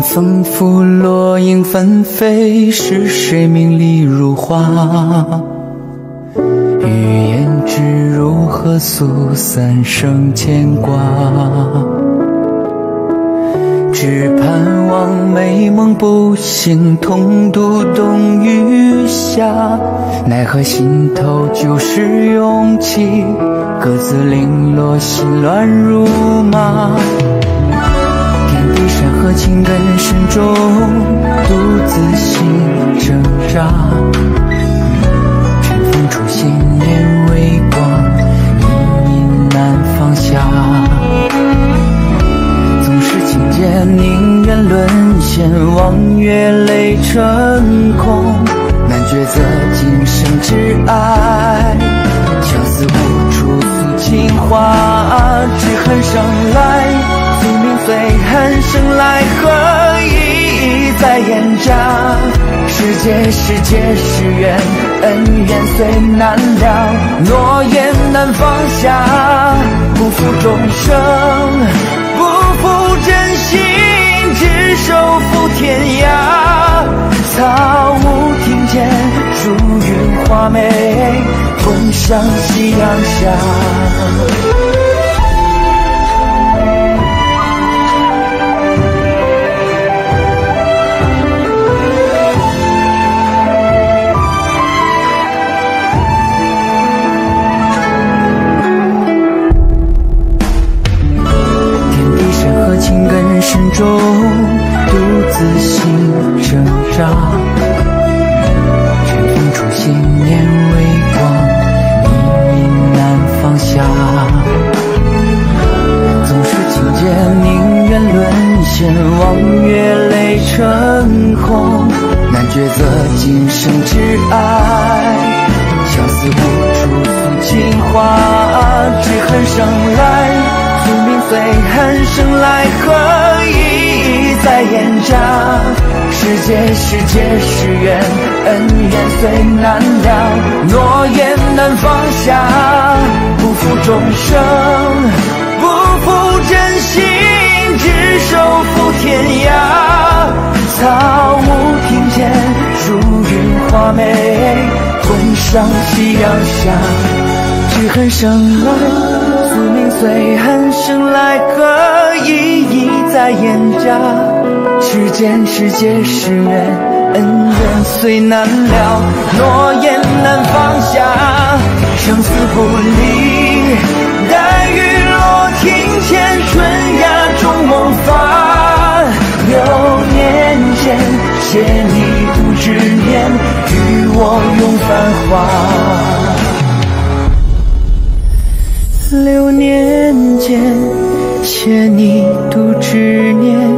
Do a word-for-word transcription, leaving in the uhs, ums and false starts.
风拂落英纷飞，是谁名利如画？欲言之如何诉三生牵挂？只盼望美梦不醒，同度冬与夏。奈何心头旧时勇气，各自零落，心乱如麻。天地山河情根深重，独自心挣扎。尘封初心念微光，隐隐难放下。总是情劫宁愿沦陷，望月泪成空。难抉择今生挚爱，相思无处诉情话。只恨生来宿命虽恨，生来何意在眼家？世界世界是缘，恩怨虽难了，诺言难放下。不负众生，不负真心，只手负天涯。草木庭前，树云花美，共赏夕阳下。情根深重，独自心挣扎。尘封初心念微光，隐隐难放下。总是情劫宁愿沦陷，望月泪成空。难抉择今生挚爱，相思无处诉情话。只恨生来宿命虽恨，生来何意在眼家？世界世界是缘，恩怨虽难了，诺言难放下。不负众生，不负真心，只手负天涯。草木庭前，树云花美，共赏夕阳下。只恨生来宿命虽恨，生来何意义在眼家？世间世界是缘，恩怨虽难了，诺言难放下。生死不离，待雨落庭前，春芽中梦发。六年前，携你度之年，与我永繁华。六年间，携你度之年，